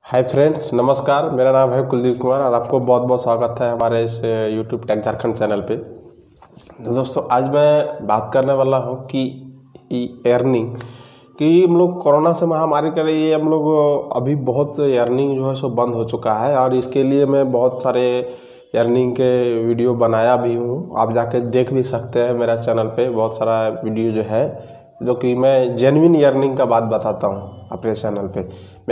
Hi friends, नमस्कार। मेरा नाम है कुलदीप कुमार और आपको बहुत बहुत स्वागत है हमारे इस यूट्यूब टेक झारखंड चैनल पे। तो दोस्तों, आज मैं बात करने वाला हूँ कि अर्निंग कि हम लोग कोरोना से महामारी के लिए हम लोग अभी बहुत अर्निंग जो है सो बंद हो चुका है और इसके लिए मैं बहुत सारे अर्निंग के वीडियो बनाया भी हूँ। आप जाके देख भी सकते हैं मेरा चैनल पे बहुत सारा वीडियो जो है, जो कि मैं जेन्युइन अर्निंग का बात बताता हूँ अपने चैनल पे।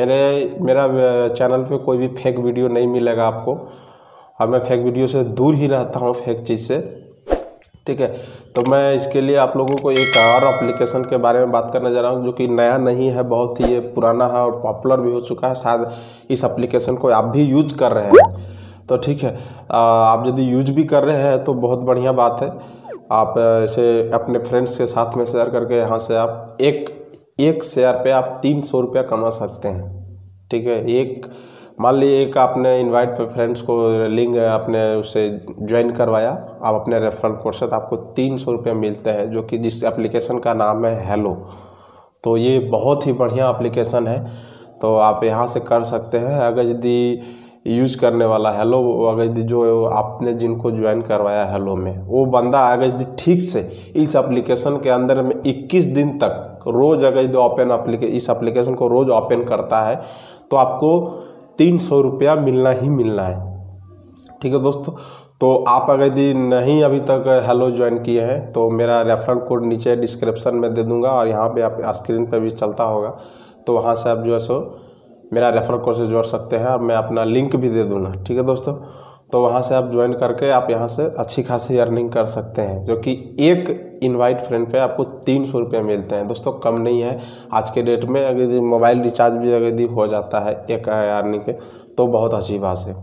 मेरा चैनल पे कोई भी फेक वीडियो नहीं मिलेगा आपको और मैं फेक वीडियो से दूर ही रहता हूँ, फेक चीज़ से। ठीक है, तो मैं इसके लिए आप लोगों को एक और एप्लीकेशन के बारे में बात करने जा रहा हूँ, जो कि नया नहीं है, बहुत ही ये पुराना है और पॉपुलर भी हो चुका है। शायद इस एप्लीकेशन को आप भी यूज कर रहे हैं, तो ठीक है। आप यदि यूज भी कर रहे हैं तो बहुत बढ़िया बात है। आप इसे अपने फ्रेंड्स के साथ में शेयर करके यहाँ से आप एक शेयर पे आप 300 रुपया कमा सकते हैं। ठीक है, एक मान लीजिए एक आपने इनवाइट पे फ्रेंड्स को लिंक आपने उससे ज्वाइन करवाया, आप अपने रेफरल कोड से, तो आपको 300 रुपये मिलते हैं, जो कि जिस एप्लीकेशन का नाम है हेलो। तो ये बहुत ही बढ़िया एप्लीकेशन है, तो आप यहाँ से कर सकते हैं। अगर यदि यूज करने वाला हेलो, अगर यदि जो आपने जिनको ज्वाइन करवाया हेलो में, वो बंदा अगर यदि ठीक से इस एप्लीकेशन के अंदर में 21 दिन तक रोज अगर यदि इस एप्लीकेशन को रोज ओपन करता है, तो आपको 300 रुपया मिलना ही मिलना है। ठीक है दोस्तों, तो आप अगर यदि नहीं अभी तक हेलो ज्वाइन किए हैं तो मेरा रेफरल कोड नीचे डिस्क्रिप्शन में दे दूंगा और यहाँ पे आप स्क्रीन पे भी चलता होगा, तो वहाँ से आप जो है सो मेरा रेफरल कोड से जोड़ सकते हैं और मैं अपना लिंक भी दे दूंगा। ठीक है दोस्तों, तो वहाँ से आप ज्वाइन करके आप यहाँ से अच्छी खासी अर्निंग कर सकते हैं, जो कि एक इनवाइट फ्रेंड पे आपको 300 रुपये मिलते हैं। दोस्तों, कम नहीं है आज के डेट में। अगर मोबाइल रिचार्ज भी अगर हो जाता है एक अर्निंग के, तो बहुत अच्छी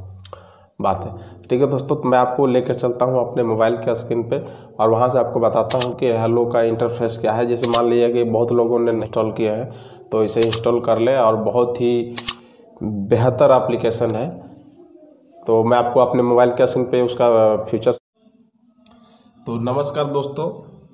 बात है। ठीक है दोस्तों, तो मैं आपको लेकर चलता हूँ अपने मोबाइल के स्क्रीन पे और वहाँ से आपको बताता हूँ कि हेलो का इंटरफेस क्या है। जैसे मान लीजिए कि बहुत लोगों ने इंस्टॉल किया है, तो इसे इंस्टॉल कर ले और बहुत ही बेहतर एप्लीकेशन है। तो मैं आपको अपने मोबाइल के स्क्रीन पे उसका फीचर्स। तो नमस्कार दोस्तों,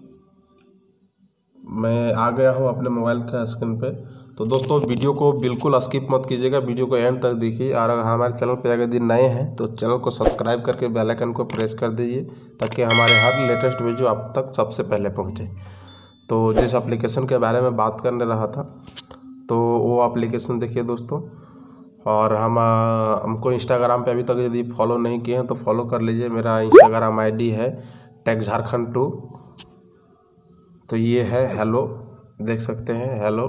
मैं आ गया हूँ अपने मोबाइल के स्क्रीन पे। तो दोस्तों, वीडियो को बिल्कुल स्किप मत कीजिएगा, वीडियो को एंड तक देखिए। और अगर हमारे चैनल पे अगर दिन नए हैं तो चैनल को सब्सक्राइब करके बेल आइकन को प्रेस कर दीजिए, ताकि हमारे हर लेटेस्ट वीडियो आप तक सबसे पहले पहुँचे। तो जिस एप्लीकेशन के बारे में बात करने रहा था, तो वो एप्लीकेशन देखिए दोस्तों। और हमको इंस्टाग्राम पे अभी तक यदि फॉलो नहीं किए हैं तो फॉलो कर लीजिए। मेरा इंस्टाग्राम आईडी है टेक झारखंड 2। तो ये है हेलो, देख सकते हैं हेलो।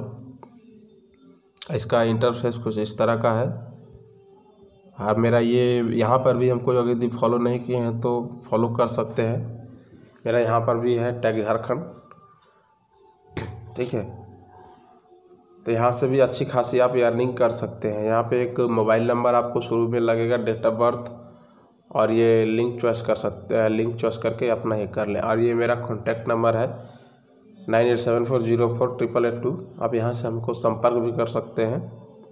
इसका इंटरफेस कुछ इस तरह का है। और मेरा ये यहाँ पर भी हमको अगर यदि फॉलो नहीं किए हैं तो फॉलो कर सकते हैं। मेरा यहाँ पर भी है टेक झारखंड। ठीक है, तो यहाँ से भी अच्छी खासी आप अर्निंग कर सकते हैं। यहाँ पे एक मोबाइल नंबर आपको शुरू में लगेगा, डेट ऑफ बर्थ, और ये लिंक चॉइस कर सकते हैं। लिंक चॉइस करके अपना ही कर लें। और ये मेरा कॉन्टैक्ट नंबर है 9874048882। आप यहाँ से हमको संपर्क भी कर सकते हैं।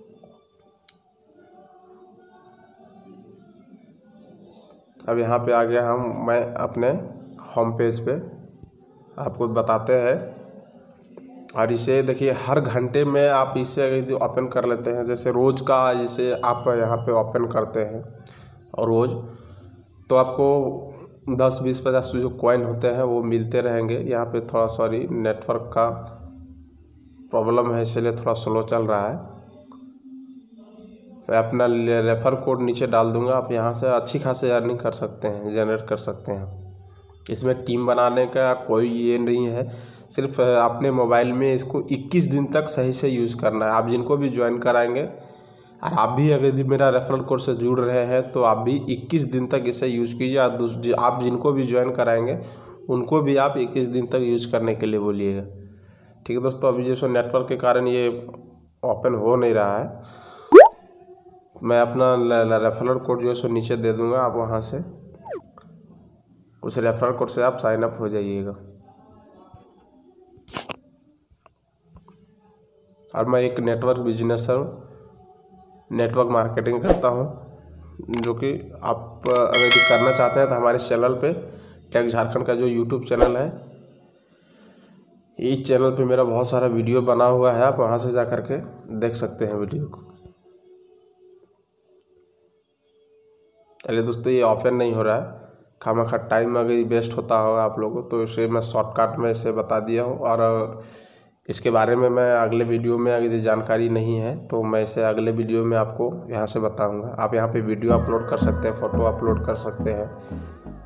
अब यहाँ पे आ गया मैं अपने होम पेज पे, आपको बताते हैं। और इसे देखिए, हर घंटे में आप इसे यदि ओपन कर लेते हैं, जैसे रोज़ का जैसे आप यहाँ पे ओपन करते हैं और रोज़, तो आपको 10 20 50 जो कॉइन होते हैं वो मिलते रहेंगे। यहाँ पे थोड़ा सॉरी नेटवर्क का प्रॉब्लम है, इसलिए थोड़ा स्लो चल रहा है। मैं अपना रेफर कोड नीचे डाल दूंगा, आप यहाँ से अच्छी खासी अर्निंग कर सकते हैं, जनरेट कर सकते हैं। इसमें टीम बनाने का कोई ये नहीं है, सिर्फ अपने मोबाइल में इसको 21 दिन तक सही से यूज़ करना है। आप जिनको भी ज्वाइन कराएंगे, और आप भी अगर यदि मेरा रेफरल कोड से जुड़ रहे हैं तो आप भी 21 दिन तक इसे यूज़ कीजिए। और आप जिनको भी ज्वाइन कराएंगे उनको भी आप 21 दिन तक यूज़ करने के लिए बोलिएगा। ठीक है दोस्तों, अभी जैसे नेटवर्क के कारण ये ओपन हो नहीं रहा है। मैं अपना रेफरल कोड जो है सो नीचे दे दूँगा, आप वहाँ से उस रेफरल कोड से आप साइन अप हो जाइएगा। और मैं एक नेटवर्क बिजनेसर, नेटवर्क मार्केटिंग करता हूं, जो कि आप अगर करना चाहते हैं तो हमारे चैनल पे टेक झारखंड का जो यूट्यूब चैनल है, इस चैनल पे मेरा बहुत सारा वीडियो बना हुआ है। आप वहां से जा कर के देख सकते हैं वीडियो को। चलिए दोस्तों, ये ओपन नहीं हो रहा है, खामखा टाइम अगर वेस्ट होता होगा आप लोगों को, तो इसे मैं शॉर्टकट में इसे बता दिया हूँ। और इसके बारे में मैं अगले वीडियो में, अगर ये जानकारी नहीं है तो मैं इसे अगले वीडियो में आपको यहाँ से बताऊँगा। आप यहाँ पे वीडियो अपलोड कर सकते हैं, फ़ोटो अपलोड कर सकते हैं,